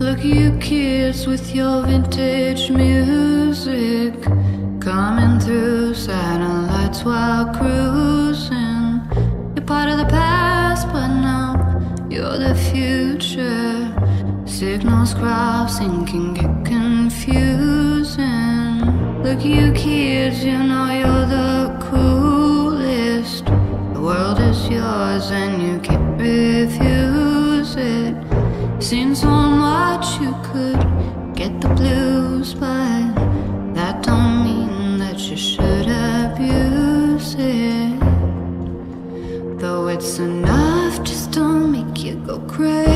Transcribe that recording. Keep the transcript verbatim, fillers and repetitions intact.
Look at you kids with your vintage music, coming through satellites while cruising. You're part of the past, but now you're the future. Signals crossing can get confusing. Look at you kids, you know you're the coolest. The world is yours and you can't refuse it. Seen so much you could get the blues, but that don't mean that you should abuse it. Though it's enough just to make you go crazy.